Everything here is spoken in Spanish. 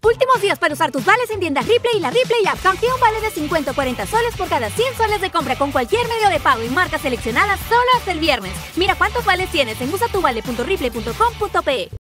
Últimos días para usar tus vales en tiendas Ripley y la Ripley App. Canjea un vale de 50 o 40 soles por cada 100 soles de compra con cualquier medio de pago y marcas seleccionadas solo hasta el viernes. Mira cuántos vales tienes en usatuvale.ripley.com.pe.